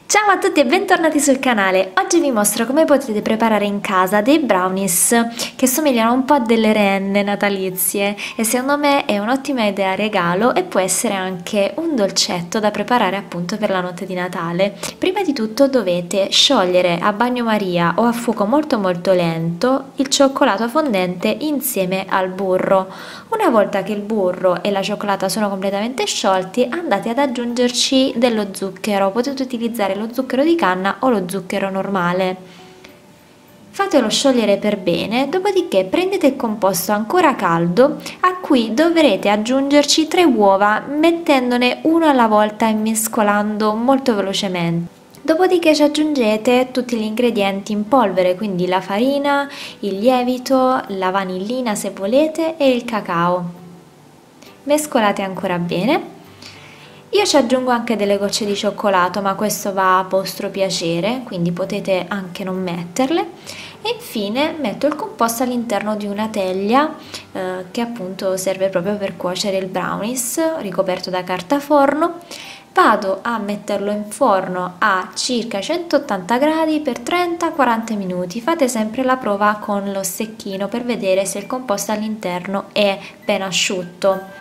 Ciao a tutti e bentornati sul canale. Oggi vi mostro come potete preparare in casa dei brownies che somigliano un po' a delle renne natalizie e secondo me è un'ottima idea regalo e può essere anche un dolcetto da preparare appunto per la notte di Natale. Prima di tutto dovete sciogliere a bagnomaria o a fuoco molto lento il cioccolato fondente insieme al burro. Una volta che il burro e la cioccolata sono completamente sciolti, andate ad aggiungerci dello zucchero. Potete utilizzare lo zucchero di canna o lo zucchero normale. Fatelo sciogliere per bene, dopodiché prendete il composto ancora caldo a cui dovrete aggiungerci 3 uova mettendone uno alla volta e mescolando molto velocemente. Dopodiché ci aggiungete tutti gli ingredienti in polvere, quindi la farina, il lievito, la vanillina se volete e il cacao. Mescolate ancora bene. Io ci aggiungo anche delle gocce di cioccolato, ma questo va a vostro piacere, quindi potete anche non metterle. E infine metto il composto all'interno di una teglia che appunto serve proprio per cuocere il brownies, ricoperto da carta forno. Vado a metterlo in forno a circa 180 gradi per 30-40 minuti. Fate sempre la prova con lo stecchino per vedere se il composto all'interno è ben asciutto.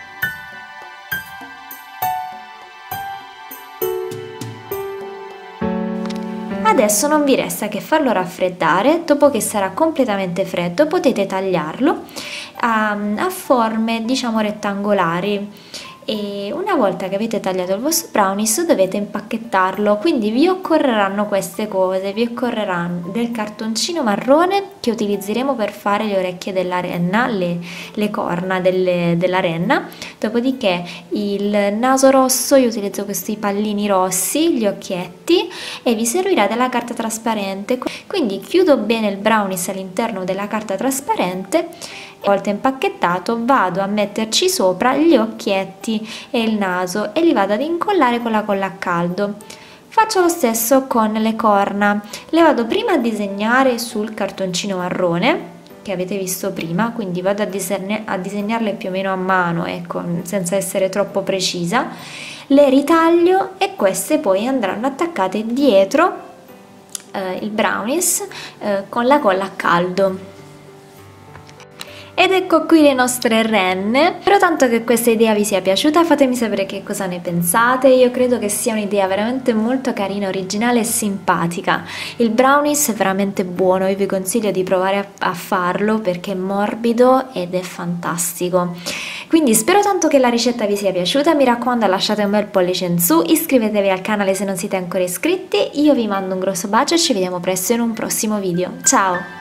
Adesso non vi resta che farlo raffreddare. Dopo che sarà completamente freddo potete tagliarlo a forme diciamo rettangolari. E una volta che avete tagliato il vostro brownies dovete impacchettarlo, quindi vi occorreranno queste cose, vi occorreranno del cartoncino marrone che utilizzeremo per fare le orecchie della renna, le corna della renna, dopodiché il naso rosso, io utilizzo questi pallini rossi, gli occhietti, e vi servirà della carta trasparente, quindi chiudo bene il brownies all'interno della carta trasparente. Una volta impacchettato vado a metterci sopra gli occhietti e il naso e li vado ad incollare con la colla a caldo. Faccio lo stesso con le corna, le vado prima a disegnare sul cartoncino marrone che avete visto prima, quindi vado a disegnarle più o meno a mano, ecco, senza essere troppo precisa, le ritaglio e queste poi andranno attaccate dietro il brownies con la colla a caldo. Ed ecco qui le nostre renne. Spero tanto che questa idea vi sia piaciuta, fatemi sapere che cosa ne pensate. Io credo che sia un'idea veramente molto carina, originale e simpatica. Il brownies è veramente buono, io vi consiglio di provare a farlo perché è morbido ed è fantastico. Quindi spero tanto che la ricetta vi sia piaciuta, mi raccomando lasciate un bel pollice in su, iscrivetevi al canale se non siete ancora iscritti, io vi mando un grosso bacio e ci vediamo presto in un prossimo video. Ciao!